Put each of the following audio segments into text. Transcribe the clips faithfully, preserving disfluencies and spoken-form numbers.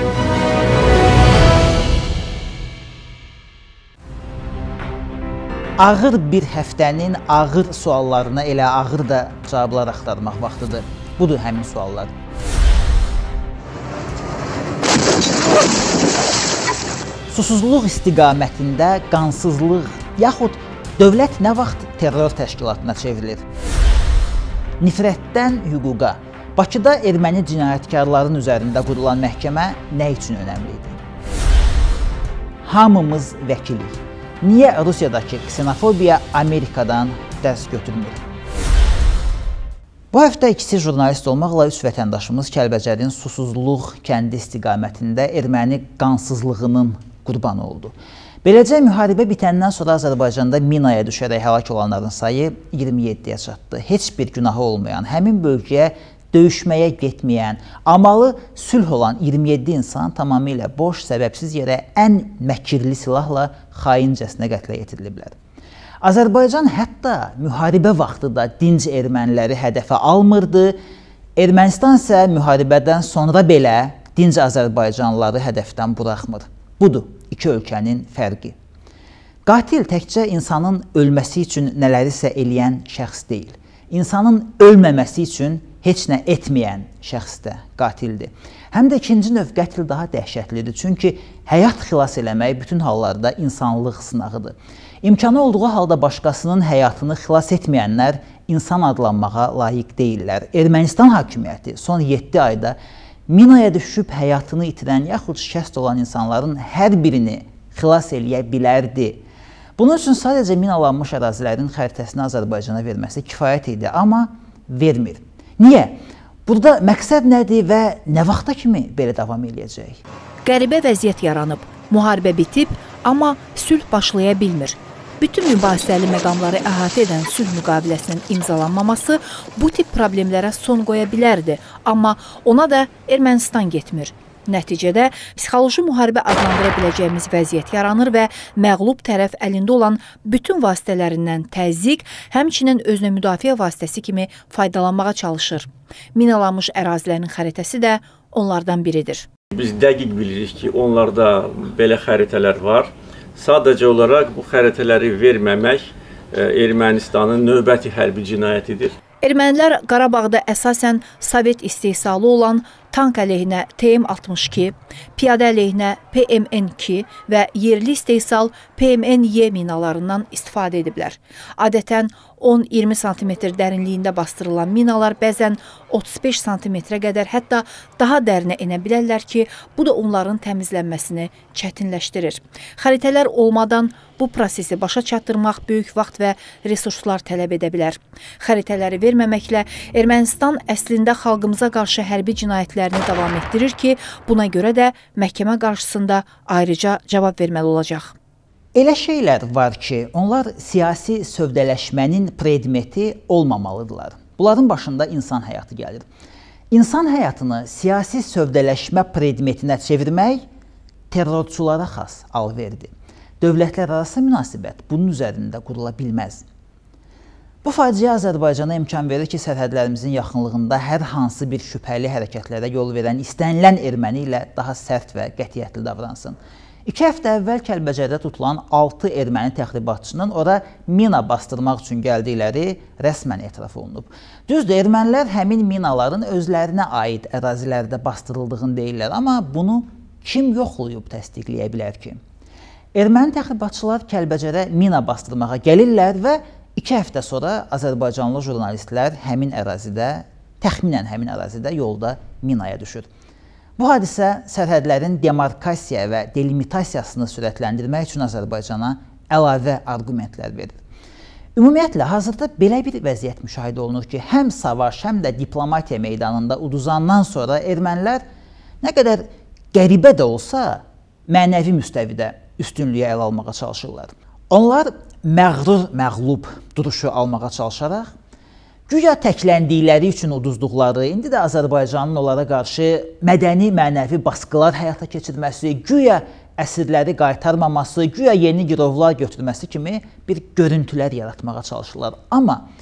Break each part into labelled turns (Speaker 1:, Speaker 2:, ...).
Speaker 1: Ağır bir həftənin ağır suallarına elə ağır da cavablar axtarmaq vaxtıdır. Budur həmin suallar. Susuzluq istiqamətində qansızlıq yaxud dövlət nə vaxt terror təşkilatına çevrilir? Nifrətdən hüquqa. Bakıda erməni cinayətkarların üzərində qurulan məhkəmə nə üçün önəmli idi? Hamımız vəkilik. Niyə Rusiyadakı ksenofobiya Amerikadan dərs götürmür? Bu həftə ikisi jurnalist olmaqla üç vətəndaşımız Kəlbəcərin Susuzluq kəndi istiqamətində erməni qansızlığının qurbanı oldu. Beləcə, müharibə bitəndən sonra Azərbaycanda minaya düşərək həlak olanların sayı iyirmi yeddiyə çatdı. Heç bir günahı olmayan, həmin bölgəyə döyüşməyə getməyən, amalı sülh olan iyirmi yeddi insan tamamilə boş, səbəbsiz yerə ən məkirli silahla xaincəsinə qətlə yetiriliblər. Azərbaycan hətta müharibə vaxtı da dinc erməniləri hədəfə almırdı. Ermənistan isə müharibədən sonra belə dinc Azərbaycanlıları hədəfdən buraxmır. Budur iki ölkənin fərqi. Qatil təkcə insanın ölməsi üçün nələrisə eləyən şəxs deyil. İnsanın ölməməsi üçün heç nə etməyən şəxs də qatildir. Həm də ikinci növ qətl daha dəhşətlidir. Çünki həyat xilas eləmək bütün hallarda insanlıq sınağıdır. İmkanı olduğu halda başqasının həyatını xilas etməyənlər insan adlanmağa layiq deyirlər. Ermənistan hakimiyyəti son yeddi ayda minaya düşüb həyatını itirən yaxud şikəst olan insanların hər birini xilas eləyə bilərdi. Bunun üçün sadəcə minalanmış ərazilərin xəritəsini Azərbaycana verməsi kifayət idi, amma vermir. Niyə? Burada məqsəd nədir və nə vaxta kimi belə davam eləyəcək?
Speaker 2: Qəribə vəziyyət yaranıb, müharibə bitib, amma sülh başlaya bilmir. Bütün mübahisəli məqamları əhatə edən sülh müqaviləsinin imzalanmaması bu tip problemlərə son qoya bilərdi, amma ona da Ermənistan getmir. Nəticədə psixoloji müharibə adlandıra biləcəyimiz vəziyyət yaranır və məğlub tərəf əlində olan bütün vasitələrindən təzyiq, həmçinin özünə müdafiə vasitəsi kimi faydalanmağa çalışır. Minalanmış ərazilərin xəritəsi də onlardan biridir.
Speaker 3: Biz dəqiq bilirik ki, onlarda belə xəritələr var. Sadəcə olaraq bu xəritələri verməmək Ermənistanın növbəti hərbi cinayətidir.
Speaker 2: Ermənilər Qarabağda əsasən Sovet istehsalı olan tank əleyhinə T M altmış iki, piyadə əleyhinə P M N iki və yerli istehsal P M N Y minalarından istifadə ediblər. Adətən on iyirmi santimetr dərinliyində bastırılan minalar bəzən otuz beş santimetrə qədər, hətta daha dərinə enə bilərlər ki, bu da onların təmizlənməsini çətinləşdirir. Xəritələr olmadan bu prosesi başa çatdırmaq böyük vaxt və resurslar tələb edə bilər. Xəritələri verməməklə Ermənistan əslində xalqımıza qarşı hərbi cinayətlərini davam etdirir ki, buna görə də məhkəmə qarşısında ayrıca cavab verməli olacaq.
Speaker 1: Elə şeylər var ki, onlar siyasi sövdələşmənin predmeti olmamalıdırlar. Bunların başında insan həyatı gəlir. İnsan həyatını siyasi sövdələşmə predmetinə çevirmək terrorçulara xas alverdi. Dövlətlər arası münasibət bunun üzərində qurula bilməz. Bu faciə Azərbaycana imkan verir ki, sərhədlərimizin yaxınlığında hər hansı bir şübhəli hərəkətlərə yol verən istənilən erməni ilə daha sərt və qətiyyətli davransın. İki həftə əvvəl Kəlbəcərdə tutulan altı erməni təxribatçının ora mina bastırmaq üçün gəldikləri rəsmən etiraf olunub. Düzdür, ermənilər həmin minaların özlərinə aid ərazilərdə bastırıldığını deyirlər, amma bunu kim yoxlayıb təsdiqləyə bilər ki? Erməni təxribatçılar Kəlbəcərə mina bastırmağa gəlirlər və iki həftə sonra Azərbaycanlı jurnalistlər həmin ərazidə, təxminən həmin ərazidə yolda minaya düşür. Bu hadisə sərhədlərin demarkasiya və delimitasiyasını sürətləndirmək üçün Azərbaycana əlavə arqumentlər verir. Ümumiyyətlə, hazırda belə bir vəziyyət müşahidə olunur ki, həm savaş, həm də diplomatiya meydanında uduzandan sonra ermənilər nə qədər qəribə də olsa, mənəvi müstəvidə üstünlüyə əl almağa çalışırlar. Onlar məğrur, məğlub duruşu almağa çalışaraq, güya təkləndikləri üçün uduzduqları, indi də Azərbaycanın onlara qarşı mədəni, mənəvi baskılar həyata keçirməsi, güya əsirləri qaytarmaması, güya yeni girovlar götürməsi kimi bir görüntülər yaratmağa çalışırlar. Amma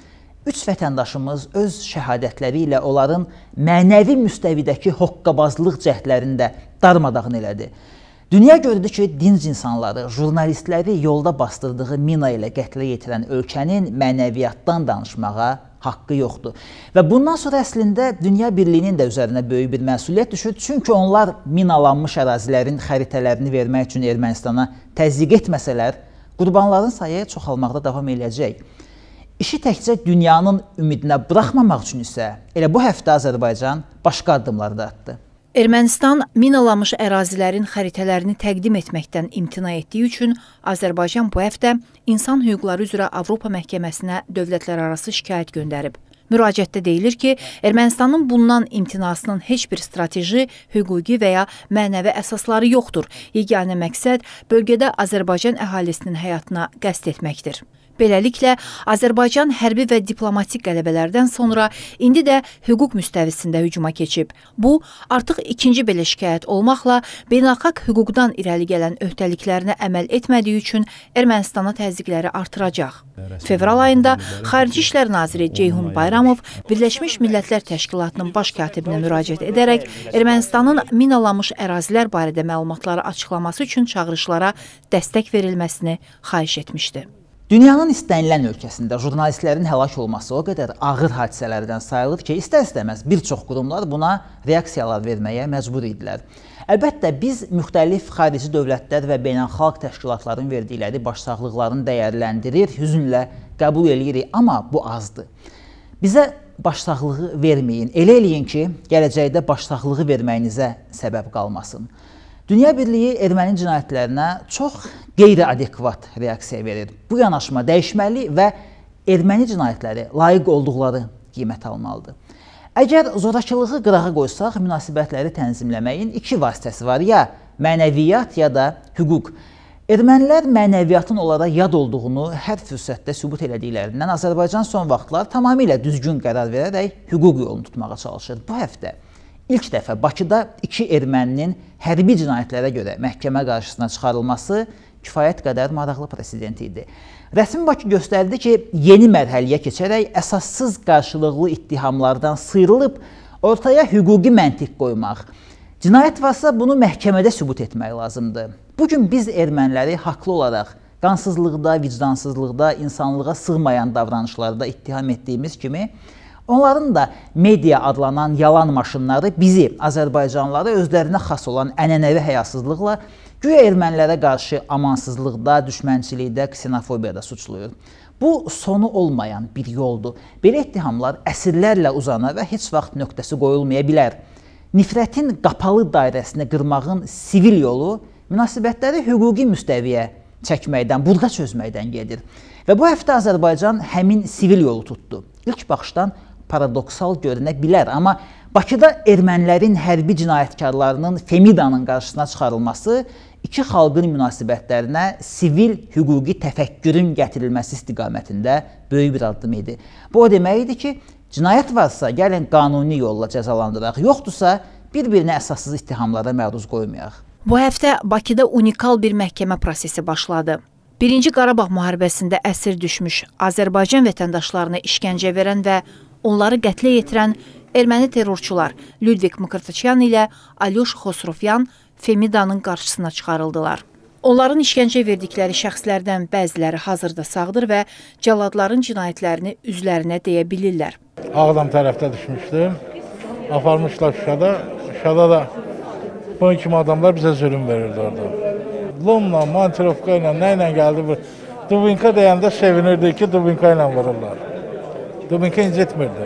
Speaker 1: üç vətəndaşımız öz şəhadətləri ilə onların mənəvi müstəvidəki hoqqabazlıq cəhdlərində darmadağın elədi. Dünya gördü ki, dinc insanları, jurnalistləri yolda bastırdığı mina ilə qətlə yetirən ölkənin mənəviyyatdan danışmağa haqqı yoxdur. Və bundan sonra əslində Dünya Birliyinin də üzərinə böyük bir məsuliyyət düşür. Çünki onlar minalanmış ərazilərin xəritələrini vermək üçün Ermənistana təzyiq etməsələr, qurbanların sayı çoxalmaqda davam edəcək. İşi təkcə dünyanın ümidinə buraxmamaq üçün isə elə bu həftə Azərbaycan başqa addımlar da atdı.
Speaker 2: Ermənistan minalanmış ərazilərin xəritələrini təqdim etməkdən imtina etdiyi üçün Azərbaycan bu həftə İnsan Hüquqları üzrə Avropa Məhkəməsinə dövlətlərarası şikayət göndərib. Müraciətdə deyilir ki, Ermənistanın bundan imtinasının heç bir strateji, hüquqi və ya mənəvi əsasları yoxdur. Yeganə məqsəd bölgədə Azərbaycan əhalisinin həyatına qəsd etməkdir. Beləliklə, Azərbaycan hərbi və diplomatik qələbələrdən sonra indi də hüquq müstəvisində hücuma keçib. Bu, artıq ikinci belə şikayət olmaqla beynəlxalq hüquqdan irəli gələn öhdəliklərinə əməl etmədiyi üçün Ermənistana təzyiqləri artıracaq. Fevral ayında Xarici İşlər Naziri Ceyhun Bayramov Birləşmiş Millətlər Təşkilatının baş katibinə müraciət edərək Ermənistanın minalanmış ərazilər barədə məlumatları açıqlaması üçün çağırışlara dəstək verilməsini xahiş etmişdi.
Speaker 1: Dünyanın istənilən ölkəsində jurnalistlərin həlak olması o qədər ağır hadisələrdən sayılır ki, istər-istəməz bir çox qurumlar buna reaksiyalar verməyə məcbur idilər. Əlbəttə, biz müxtəlif xarici dövlətlər və beynəlxalq təşkilatların verdikləri başsağlıqlarını dəyərləndirir, hüzünlə qəbul edirik, amma bu azdır. Bizə başsağlığı verməyin, elə eləyin ki, gələcəkdə başsağlığı verməyinizə səbəb qalmasın. Dünya Birliyi erməni cinayətlərinə çox qeyri-adekvat reaksiya verir. Bu yanaşma dəyişməli və erməni cinayətləri layiq olduqları qiymət almalıdır. Əgər zorakılığı qırağa qoysaq, münasibətləri tənzimləməyin iki vasitəsi var, ya mənəviyyat, ya da hüquq. Ermənilər mənəviyyatın onlara yad olduğunu hər fürsətdə sübut elədiklərindən Azərbaycan son vaxtlar tamamilə düzgün qərar verərək hüquq yolunu tutmağa çalışır. Bu həftə İlk dəfə Bakıda iki erməninin hərbi cinayətlərə görə məhkəmə qarşısına çıxarılması kifayət qədər maraqlı president idi. Rəsmi Bakı göstərdi ki, yeni mərhələyə keçərək əsassız qarşılıqlı ittihamlardan sıyrılıb ortaya hüquqi məntiq qoymaq. Cinayət varsa bunu məhkəmədə sübut etmək lazımdır. Bugün biz erməniləri haqlı olaraq qansızlıqda, vicdansızlıqda, insanlığa sığmayan davranışlarda ittiham etdiyimiz kimi, onların da media adlanan yalan maşınları bizi, Azərbaycanlıları özlərinə xas olan ənənəvi həyasızlıqla güya ermənilərə qarşı amansızlıqda, düşmənçilikdə, ksenofobiyada suçluyur. Bu, sonu olmayan bir yoldur. Belə ittihamlar əsrlərlə uzanar və heç vaxt nöqtəsi qoyulmaya bilər. Nifrətin qapalı dairəsini qırmağın sivil yolu münasibətləri hüquqi müstəviyə çəkməkdən, burada çözməkdən gedir. Və bu həftə Azərbaycan həmin sivil yolu tutdu. İlk baxışdan paradoksal görünə bilər, amma Bakıda ermənilərin hərbi cinayətkarlarının Femidanın qarşısına çıxarılması iki xalqın münasibətlərinə sivil hüquqi təfəkkürün gətirilməsi istiqamətində böyük bir addım idi. Bu o demək idi ki, cinayət varsa gəlin qanuni yolla cəzalandıraq, yoxdursa bir-birinə əsassız ittihamlara məruz qoymayaq.
Speaker 2: Bu həftə Bakıda unikal bir məhkəmə prosesi başladı. Birinci Qarabağ müharibəsində əsir düşmüş Azərbaycan vətəndaşlarına işgəncə verən və onları qətlə yetirən erməni terrorçular Ludvik Mkrtçyan ilə Alyoş Xosrofyan Femidanın qarşısına çıxarıldılar. Onların işgəncə verdikləri şəxslərdən bəziləri hazırda sağdır və cəlladların cinayətlərini üzlərinə deyə bilirlər.
Speaker 4: Ağdam tərəfdə düşmüşdüm. Aparmışlar Şuşada. Şuşada da bunun kimi adamlar bizə zülüm verirdi orada. Lomla, mantirovka ilə, nə ilə gəldi bu? Dubinka deyəndə sevinirdi ki, Dubinka ilə vururlar. Dubinka incitmirdi.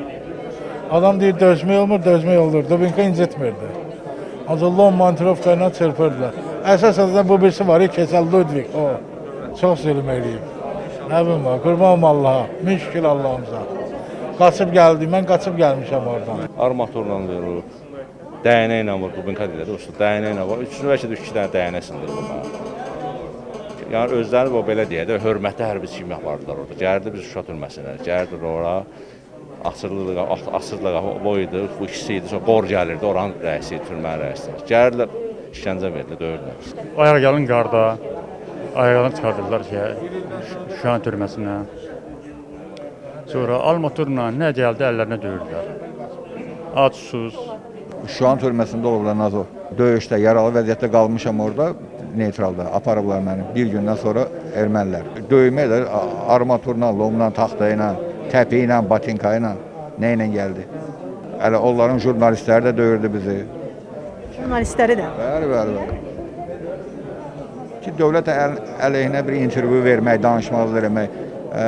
Speaker 4: Adam deyir, dözmək olmur, dözmək olur. Dubinka incitmirdi. Ancaq lom, mantirovka ilə çırpırdılar. Əsas adı bu birisi var, Keçəl Ludvik. O, çox zülüm eləyib. Nə bilməm var, qurbanım Allaha, min şükür Allahımıza. Qaçıb gəldi, mən qaçıb gəlmişəm oradan.
Speaker 5: Armaturla vurub. Dəyənə ilə vur, Dubinka deyildi, usta, dəyənə ilə vur. Üçünü bəlkə də üç dənə dəyənə sındır bunlar. Yəni, özləri o belə deyək də, hörmətli hərbi kimi yapardılar orada. Gəlirdi biz Şuşa türməsinə, gəlirdi ora, asırlığa boydu, bu ikisi idi, sonra qor gəlirdi, oranın rəisi, türmənin rəisi. Gəlirdilər, işgəncə verdi, döyürdülər.
Speaker 6: Ayaq gəlin qarda, ayaqlarını çıxardırdılar ki, Şuşanın türməsinə. Sonra almaturla nə gəldi əllərinə döyürdülər. Ac, susuz.
Speaker 7: Şuan türməsində olublar Nazo. Döyüşdə, yaralı vəziyyətdə qalmışam orada, neytralda. Aparıblar məni bir gündən sonra ermənilər. Döymə də armaturla, lomla, taxta ilə, təpi ilə, batinka ilə, nə ilə gəldi. Hələ onların jurnalistləri də döyürdü bizi.
Speaker 2: Jurnalistləri də?
Speaker 7: Bəli, bəli, bəli. Ki, dövlət əl əleyhinə bir intervyu vermək, danışmazlıq eləmək. Hə.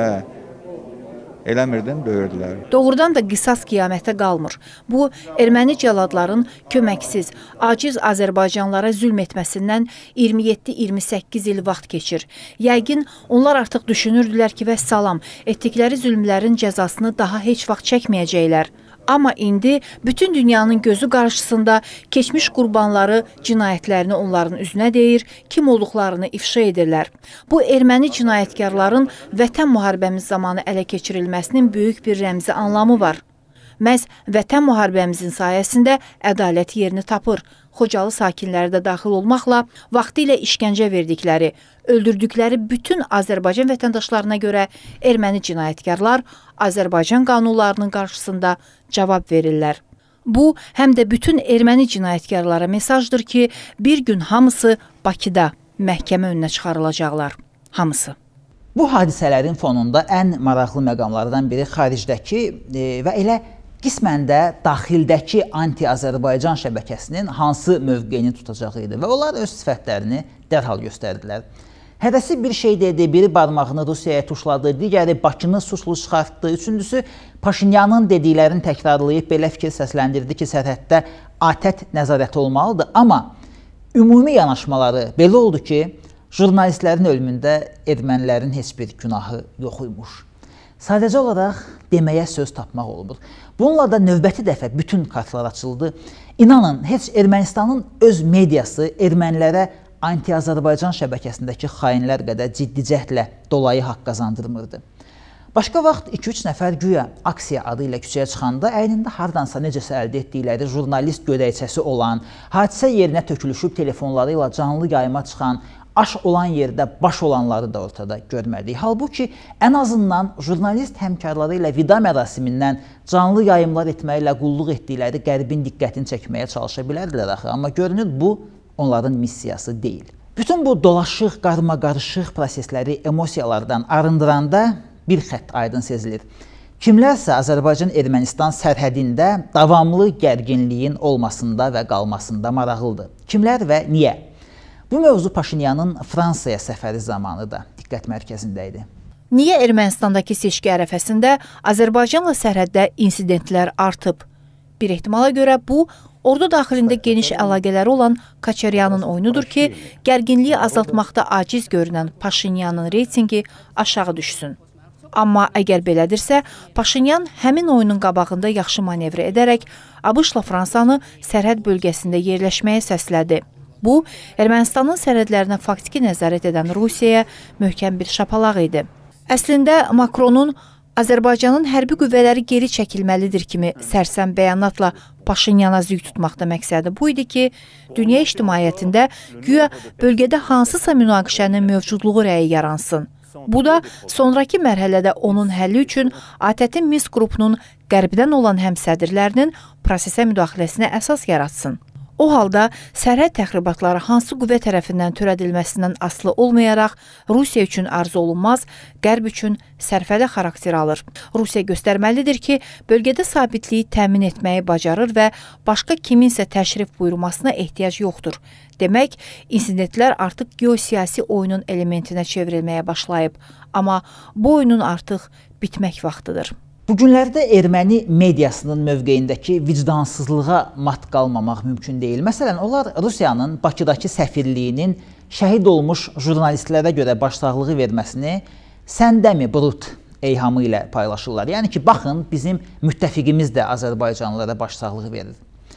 Speaker 7: Eləmirdim, döyürdülər.
Speaker 2: Doğrudan da qisas qiyamətə qalmır. Bu, erməni cəladların köməksiz, aciz Azərbaycanlara zülm etməsindən iyirmi yeddi iyirmi səkkiz il vaxt keçir. Yəqin, onlar artıq düşünürdülər ki, və salam, etdikləri zülmlərin cəzasını daha heç vaxt çəkməyəcəklər. Amma indi bütün dünyanın gözü qarşısında keçmiş qurbanları cinayətlərini onların üzünə deyir, kim olduqlarını ifşa edirlər. Bu, erməni cinayətkarların vətən müharibəmiz zamanı ələ keçirilməsinin böyük bir rəmzi anlamı var. Məhz vətən müharibəmizin sayəsində ədalət yerini tapır. Xocalı sakinləri də daxil olmaqla vaxtilə işgəncə verdikləri, öldürdükləri bütün Azərbaycan vətəndaşlarına görə erməni cinayətkarlar Azərbaycan qanunlarının qarşısında cavab verirlər. Bu, həm də bütün erməni cinayətkarlara mesajdır ki, bir gün hamısı Bakıda məhkəmə önünə çıxarılacaqlar. Hamısı.
Speaker 1: Bu hadisələrin fonunda ən maraqlı məqamlardan biri xaricdəki e, və elə qismən də daxildəki anti-Azərbaycan şəbəkəsinin hansı mövqeyini tutacağı idi və onlar öz sifətlərini dərhal göstərdilər. Hədəsi bir şey dedi, biri barmağını Rusiyaya tuşladı, digəri Bakını suçlu çıxartdı, üçüncüsü Paşinyanın dediklərini təkrarlayıb belə fikir səsləndirdi ki, sərhəddə ATƏT nəzarəti olmalıdır. Amma ümumi yanaşmaları belə oldu ki, jurnalistlərin ölümündə ermənilərin heç bir günahı yox imiş. Sadəcə olaraq deməyə söz tapmaq olmur. Bununla da növbəti dəfə bütün kartlar açıldı. İnanın, heç Ermənistanın öz mediası ermənilərə anti-Azərbaycan şəbəkəsindəki xainlər qədər ciddi cəhdlə dolayı haqq qazandırmırdı. Başqa vaxt iki üç nəfər güya aksiya adı ilə küçəyə çıxanda əynində hardansa necəsə əldə etdikləri jurnalist gödəkçəsi olan, hadisə yerinə tökülüşüb telefonları ilə canlı yayıma çıxan, aş olan yerdə baş olanları da ortada görmədik. Halbuki, ən azından jurnalist həmkarları ilə vida mərasimindən canlı yayımlar etməklə qulluq etdikləri qərbin diqqətini çəkməyə çalışa bilərdilər axı. Amma görünür, bu onların missiyası deyil. Bütün bu dolaşıq, qarma-qarışıq prosesləri emosiyalardan arındıranda bir xətt aydın sezilir. Kimlərsə Azərbaycan-Ermənistan sərhədində davamlı gərginliyin olmasında və qalmasında maraqlıdır. Kimlər və niyə? Bu mövzu Paşinyanın Fransaya səfəri zamanı da diqqət mərkəzində idi.
Speaker 2: Niyə Ermənistandakı seçki ərəfəsində Azərbaycanla sərhəddə insidentlər artıb? Bir ehtimala görə bu, ordu daxilində geniş əlaqələri olan Koçaryanın oyunudur ki, gərginliyi azaltmaqda aciz görünən Paşinyanın reytingi aşağı düşsün. Amma əgər belədirsə, Paşinyan həmin oyunun qabağında yaxşı manevr edərək ABŞ-la Fransanı sərhəd bölgəsində yerləşməyə səslədi. Bu, Ermənistanın sərhədlərinə faktiki nəzarət edən Rusiyaya möhkəm bir şapalaq idi. Əslində, Makronun Azərbaycanın hərbi qüvvələri geri çəkilməlidir kimi sərsəm bəyanatla Paşinyana züq tutmaqda məqsədi bu idi ki, dünya ictimaiyyətində güya bölgədə hansısa münaqişənin mövcudluğu rəyi yaransın. Bu da sonraki mərhələdə onun həlli üçün ATƏT-in Minsk qrupunun qərbdən olan həmsədirlərinin prosesə müdaxiləsinə əsas yaratsın. O halda sərhəd təxribatları hansı qüvvə tərəfindən törədilməsindən asılı olmayaraq Rusiya üçün arzu olunmaz, Qərb üçün sərfəli xarakter alır. Rusiya göstərməlidir ki, bölgədə sabitliyi təmin etməyi bacarır və başqa kiminsə təşrif buyurmasına ehtiyac yoxdur. Demək, insidentlər artıq geosiyasi oyunun elementinə çevrilməyə başlayıb. Amma bu oyunun artıq bitmək vaxtıdır.
Speaker 1: Bu günlərdə erməni mediasının mövqeyindəki vicdansızlığa mat qalmamaq mümkün deyil. Məsələn, onlar Rusiyanın Bakıdakı səfirliyinin şəhid olmuş jurnalistlərə görə başsağlığı verməsini səndəmi brut eyhamı ilə paylaşırlar. Yəni ki, baxın, bizim müttəfiqimiz də Azərbaycanlılara başsağlığı verir.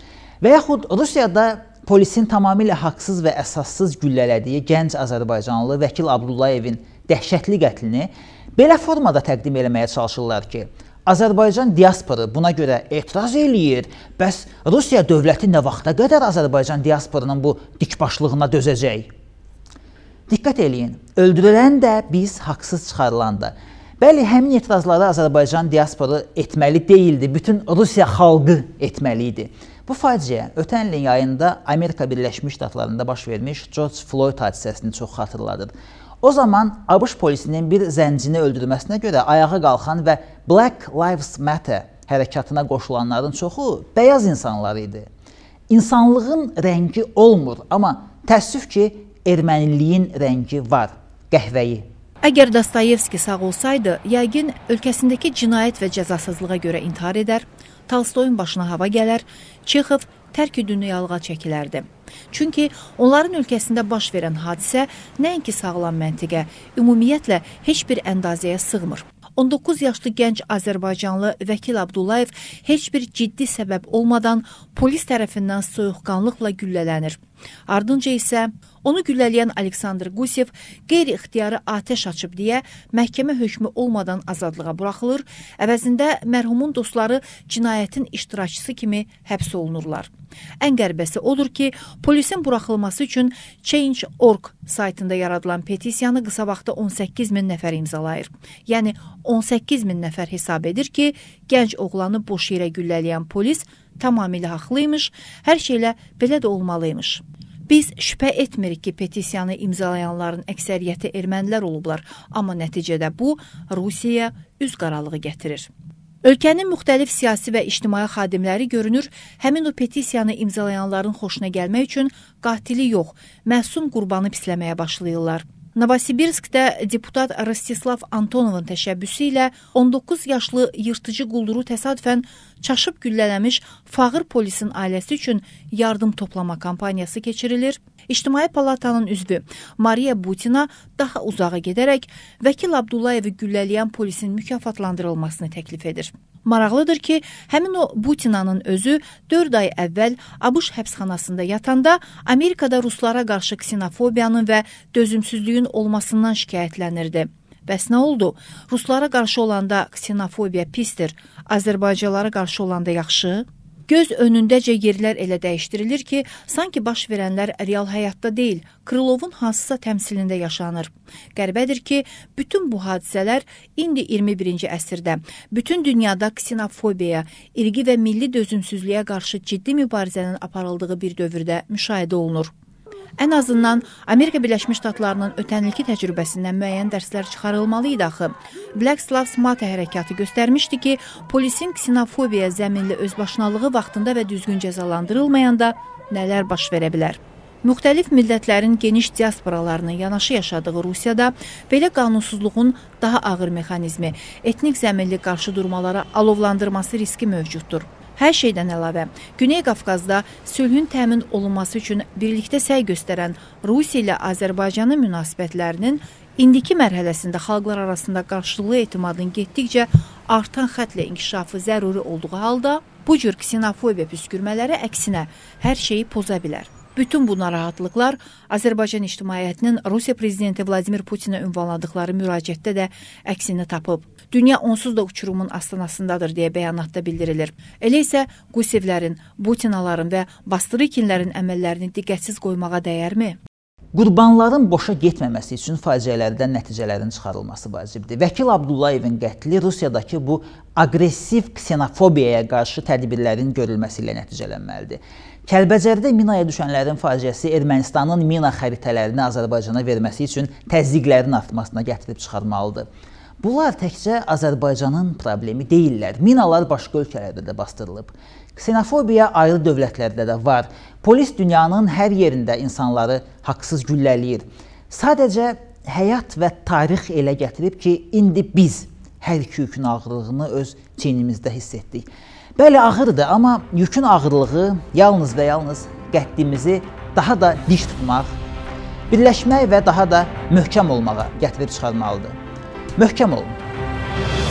Speaker 1: Və yaxud Rusiyada polisin tamamilə haqsız və əsassız güllələdiyi gənc Azərbaycanlı Vəkil Abdullayevin dəhşətli qətlini belə formada təqdim eləməyə çalışırlar ki, Azərbaycan diasporu buna görə etiraz eləyir. Bəs Rusiya dövləti nə vaxta qədər Azərbaycan diasporunun bu dikbaşlığına dözəcək? Diqqət eləyin, öldürülən də biz, haqsız çıxarılan da. Bəli, həmin etirazları Azərbaycan diasporu etməli deyildi, bütün Rusiya xalqı etməli idi. Bu faciə ötən ilin yayında Amerika Birləşmiş Ştatlarında baş vermiş George Floyd hadisəsini çox xatırladır. O zaman ABŞ polisinin bir zəncini öldürməsinə görə ayağa qalxan və Black Lives Matter hərəkatına qoşulanların çoxu bəyaz insanlar idi. İnsanlığın rəngi olmur, amma təəssüf ki, erməniliyin rəngi var, qəhvəyi.
Speaker 2: Əgər Dostoyevski sağ olsaydı, yəqin ölkəsindəki cinayət və cəzasızlığa görə intihar edər, Tolstoyun başına hava gələr, Çexov tərk-i dünyalığa çəkilərdi. Çünki onların ölkəsində baş verən hadisə nəinki sağlam məntiqə, ümumiyyətlə heç bir əndazəyə sığmır. on doqquz yaşlı gənc Azərbaycanlı Vəkil Abdullayev heç bir ciddi səbəb olmadan polis tərəfindən soyuqqanlıqla güllələnir. Ardınca isə onu güllələyən Aleksandr Gusev qeyri-ixtiyarı atəş açıb deyə məhkəmə hökmü olmadan azadlığa buraxılır, əvəzində mərhumun dostları cinayətin iştirakçısı kimi həbs olunurlar. Ən qəribəsi odur ki, polisin buraxılması üçün Change nöqtə org saytında yaradılan petisiyanı qısa vaxtda on səkkiz min nəfər imzalayır. Yəni on səkkiz min nəfər hesab edir ki, gənc oğlanı boş yerə güllələyən polis tamamilə haqlıymış, hər şeylə belə də olmalıymış. Biz şübhə etmirik ki, petisiyanı imzalayanların əksəriyyəti ermənilər olublar, amma nəticədə bu Rusiyaya üz qaralığı gətirir. Ölkənin müxtəlif siyasi və ictimai xadimləri görünür, həmin o petisiyanı imzalayanların xoşuna gəlmək üçün qatili yox, məsum qurbanı pisləməyə başlayırlar. Novosibirskdə deputat Rostislav Antonovun təşəbbüsü ilə on doqquz yaşlı yırtıcı qulduru təsadüfən çaşıb güllələmiş fağır polisin ailəsi üçün yardım toplama kampaniyası keçirilir. İctimai Palatanın üzvü Mariya Butina daha uzağa gedərək Vəkil Abdullayevi güllələyən polisin mükafatlandırılmasını təklif edir. Maraqlıdır ki, həmin o Butinanın özü dörd ay əvvəl ABŞ həbsxanasında yatanda Amerikada ruslara qarşı ksenofobiyanın və dözümsüzlüyün olmasından şikayətlənirdi. Bəs nə oldu? Ruslara qarşı olanda ksenofobiya pisdir, Azərbaycanlara qarşı olanda yaxşı? Göz önündəcə yerlər elə dəyişdirilir ki, sanki baş verənlər real həyatda deyil, Krılovun hansısa təmsilində yaşanır. Qəribədir ki, bütün bu hadisələr indi iyirmi birinci əsrdə, bütün dünyada ksenofobiyaya, irqi və milli dözümsüzlüyə qarşı ciddi mübarizənin aparıldığı bir dövrdə müşahidə olunur. Ən azından Amerika Birləşmiş Ştatlarının ötənilki təcrübəsindən müəyyən dərslər çıxarılmalıydı axı. Black Lives Matter hərəkatı göstərmişdi ki, polisin ksenofobiya zəminli özbaşınalığı vaxtında və düzgün cəzalandırılmayanda nələr baş verə bilər. Müxtəlif millətlərin geniş diasporalarının yanaşı yaşadığı Rusiyada belə qanunsuzluğun daha ağır mexanizmi, etnik zəminli qarşı durmalara alovlandırması riski mövcuddur. Hər şeydən əlavə, Güney Qafqazda sülhün təmin olunması üçün birlikdə səy göstərən Rusiya ilə Azərbaycanın münasibətlərinin indiki mərhələsində xalqlar arasında qarşılıqlı etimadın getdikcə artan xətlə inkişafı zəruri olduğu halda, bu cür ksenofobiya püskürmələri əksinə hər şeyi poza bilər. Bütün bu narahatlıqlar Azərbaycan ictimaiyyətinin Rusiya prezidenti Vladimir Putinə ünvanladıqları müraciətdə də əksini tapıb. Dünya onsuz da uçurumun astanasındadır deyə bəyanatda bildirilir. Elə isə Gusevlərin, Butinaların və Bastırikinlərin əməllərini diqqətsiz qoymağa dəyərmi?
Speaker 1: Qurbanların boşa getməməsi üçün faciələrdən nəticələrin çıxarılması vacibdir. Vəkil Abdullayevin qətli Rusiyadakı bu aqressiv ksenofobiyaya qarşı tədbirlərin görülməsi ilə nəticələnməlidir. Kəlbəcərdə minaya düşənlərin faciəsi Ermənistanın mina xəritələrini Azərbaycana verməsi üçün təzyiqlərin artmasına gətirib çıxarmalıdır. Bunlar təkcə Azərbaycanın problemi deyillər. Minalar başqa ölkələrdə də bastırılıb. Ksenofobiya ayrı dövlətlərdə də var. Polis dünyanın hər yerində insanları haqsız güllələyir. Sadəcə həyat və tarix elə gətirib ki, indi biz hər iki yükün ağırlığını öz çiynimizdə hiss etdik. Bəli, ağırdır, amma yükün ağırlığı yalnız və yalnız qəddimizi daha da diş tutmaq, birləşmək və daha da möhkəm olmağa gətirib çıxarmalıdır. Möhkəm olun.